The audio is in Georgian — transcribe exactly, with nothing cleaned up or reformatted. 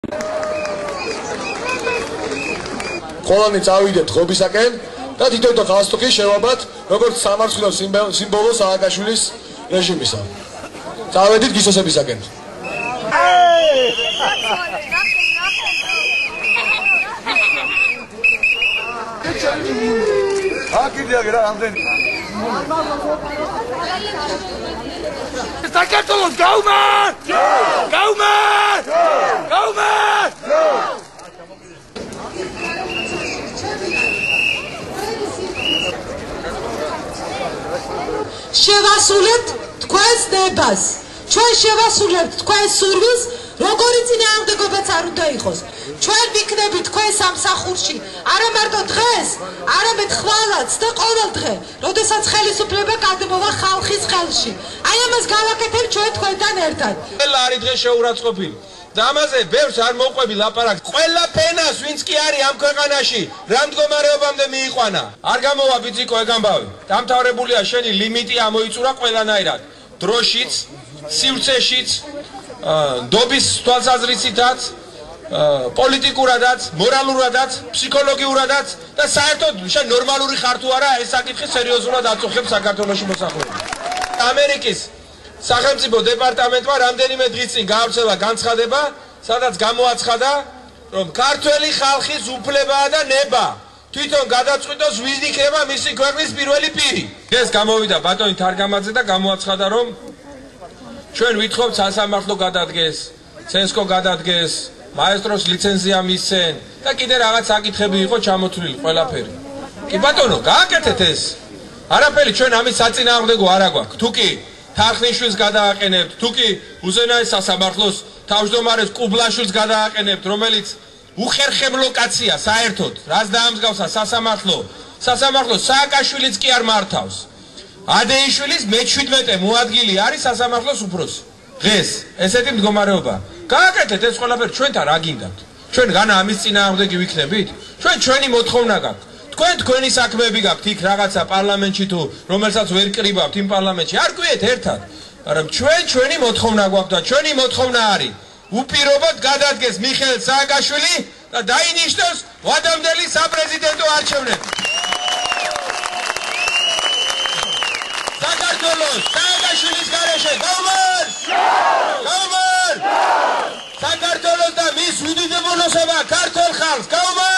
Ყველანი წავიდეთ ღობისაკენ და თითოეულ ხალხს შევაბათ როგორც სამართლოს სიმბოლო სააკაშვილის რეჟიმისა. წავედით გისოსებისაკენ. აკიდია რა ამდენი. საქართველოს გაუმარ! გაუმარ! გაუმარ! შევასრულებთ თქვენს ნებას. ჩვენ შევასრულებთ თქვენს სურვილს, როგორი წინააღმდეგობაც არ უნდა იყოს. ჩვენ ვიქნებით თქვენ სამსახურში, არა მარტო დღეს, არამედ ხვალაც და ყოველ დღე, როდესაც ხელისუფლება გადმოვა ხალხის ხელში. აი ამას გავაკეთებ ჩვენ თქვენთან ერთად. ყველა არის დღეს შეურაცხყოფილი. და ამაზე ბევრს არ მოყვები ლაპარაკს. ყველა ფენას, ვინც კი არის ამ ქვეყანაში, რა მდგომარეობამდე მიიყვანა. არ გამოვა ბიძიკო ეგამბავი. დამთავრებულია შენი ლიმიტი ამოიწურა ყველანაირად. დროშიც, სივრცეშიც, დობის თვალსაზრისითაც, პოლიტიკურადაც, მორალურადაც, ფსიქოლოგიურადაც და საერთოდ შენ ნორმალური ხარ თუ არა, ეს საკითხი სერიოზულად აწუხებს საქართველოში მოსახლეობას. ამერიკის სახელმწიფო დეპარტამენტმა რამდენიმე დღის წინ გაავრცელა განცხადება, სადაც გამოაცხადა, რომ ქართველი ხალხის უფლებაა და ნება თვითონ გადაწყვიტოს ვინ იქნება მისი ქვეყნის პირველი პირი. ეს გამოვიდა ბატონი თარგამაძე და გამოაცხადა, რომ ჩვენ ვითხოვთ სასამართლო გადადგეს, ცენსკო გადადგეს, მაესტროს ლიცენზია მისცენ და კიდე რაღაც საკითხები იყო ჩამოთვლილი ყველაფერი. კი ბატონო, გააკეთეთ ეს. არაფერი ჩვენ ამის საწინააღმდეგო არ აგვაქვს. თუ კი თარხნიშვილს გადააყენებთ, თუ კი უზენაეს სასამართლოს თავმჯდომარეს კუბლაშვილს გადააყენებთ, რომელიც უხერხემლო კაცია საერთოდ, რაც დაამსგავსა სასამართლო, სასამართლო სააკაშვილიც კი არ მართავს. ადეიშვილის მეჩვიდმეტე მოადგილი არის სასამართლოს უფროსი. დღეს ესეთი მდგომარეობა. გააკეთეთ ეს ყველაფერი, ჩვენთან რა გინდათ? ჩვენ განა ამის წინააღმდეგი ვიქნებით? ჩვენ ჩვენი მოთხოვნა გაქვს. თქვენ თქვენი საქმეები გაქვთ იქ რაღაცა პარლამენტში თუ რომელსაც ვერ კრიბავთ იმ პარლამენტში. არ კვიეთ ერთად, მაგრამ ჩვენ ჩვენი მოთხოვნა გვაქვს და ჩვენი მოთხოვნა არის უპირობოდ გადადგეს მიხეილ სააკაშვილი და დაინიშნოს ვადამდელი საპრეზიდენტო არჩევნები. საქართველოს სააკაშვილის გარეშე გაუმარ! გაუმარ! საქართველოს და მის უდიდებულება ქართულ ხალხს გაუმარ!